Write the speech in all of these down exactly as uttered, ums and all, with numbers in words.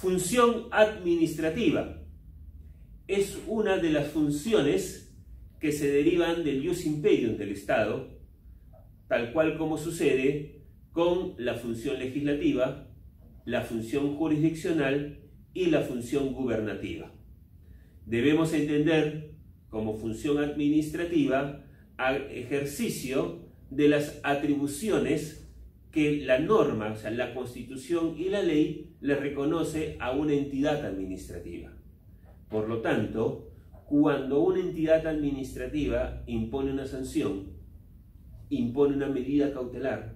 Función administrativa es una de las funciones que se derivan del ius imperium del Estado, tal cual como sucede con la función legislativa, la función jurisdiccional y la función gubernativa. Debemos entender como función administrativa al ejercicio de las atribuciones que la norma, o sea, la Constitución y la ley le reconoce a una entidad administrativa. Por lo tanto, cuando una entidad administrativa impone una sanción, impone una medida cautelar,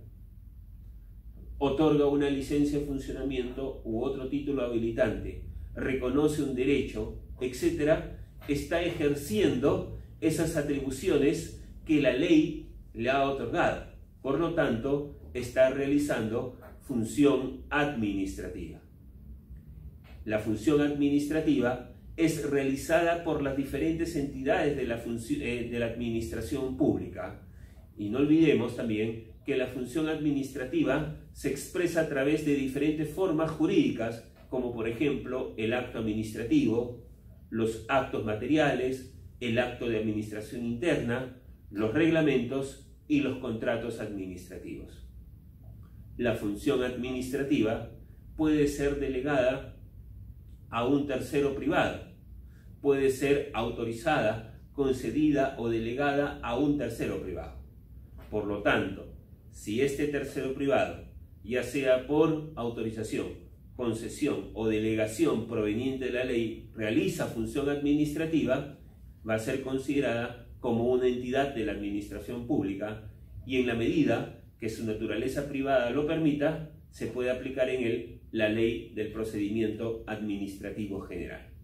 otorga una licencia de funcionamiento u otro título habilitante, reconoce un derecho, etcétera, está ejerciendo esas atribuciones que la ley le ha otorgado. Por lo tanto, está realizando función administrativa. La función administrativa es realizada por las diferentes entidades de la, eh, de la administración pública. Y no olvidemos también que la función administrativa se expresa a través de diferentes formas jurídicas, como por ejemplo el acto administrativo, los actos materiales, el acto de administración interna, los reglamentos y los contratos administrativos. La función administrativa puede ser delegada a un tercero privado, puede ser autorizada, concedida o delegada a un tercero privado. Por lo tanto, si este tercero privado, ya sea por autorización, concesión o delegación proveniente de la ley, realiza función administrativa, va a ser considerada como una entidad de la administración pública y en la medida que su naturaleza privada lo permita, se puede aplicar en él la ley del procedimiento administrativo general.